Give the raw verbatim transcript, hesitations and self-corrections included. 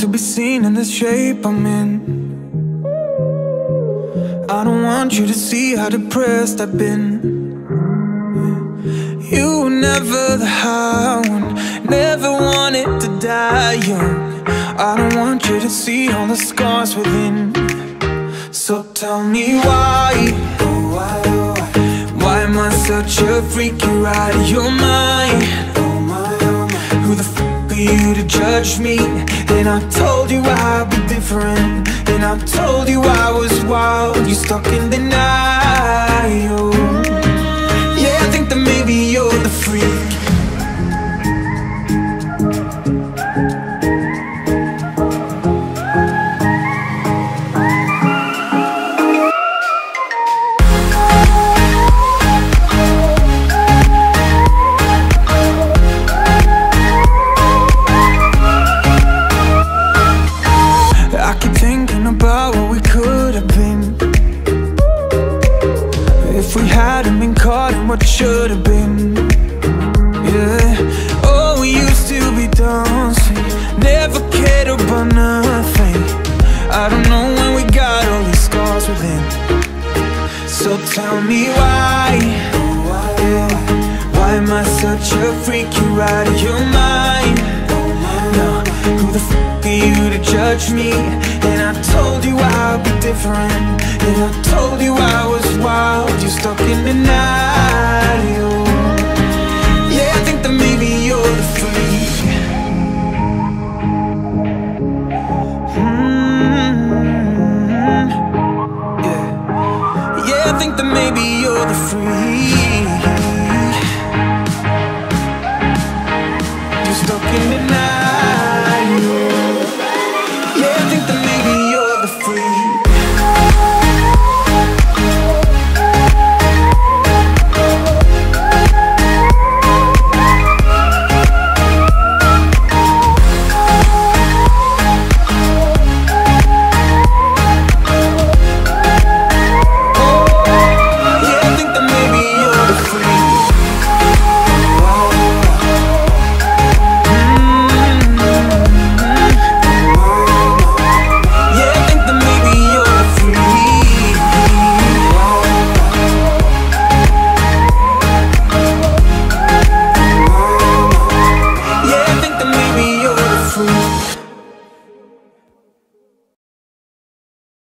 to be seen in the shape I'm in. I don't want you to see how depressed I've been. You were never the high one, never wanted to die young. I don't want you to see all the scars within. So tell me why, oh why, oh why, why am I such a freak? You're out of your mind. Oh my, oh my, who the f*** are you to judge me? And I told you I'd be different, and I told you I was wild. You're stuck in denial. Yeah, I think that maybe you're the freak. About what we could have been if we hadn't been caught in what should have been. Yeah, oh, we used to be dancing, never cared about nothing. I don't know when we got all these scars within. So tell me why, yeah, why am I such a freak? You're out of your mind. No, who the f*** are you to judge me? And I told you I'd be different, and I told you I was wild. You're stuck in denial. Yeah, I think that maybe you're the freak. mm-hmm. Yeah, yeah, I think that maybe you're the freak.